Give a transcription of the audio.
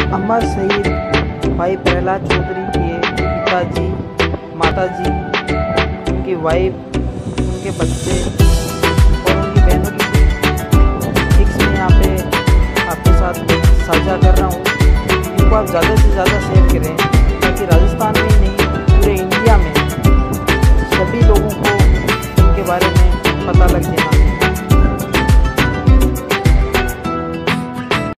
अमर शहीद भाई प्रहलाद चौधरी के पिताजी, माताजी, उनकी वाइफ, उनके बच्चे और उनकी बहनों की पिक्स मैं यहाँ पे आपके साथ साझा कर रहा हूँ। इनको आप ज़्यादा से ज़्यादा शेयर करें ताकि राजस्थान में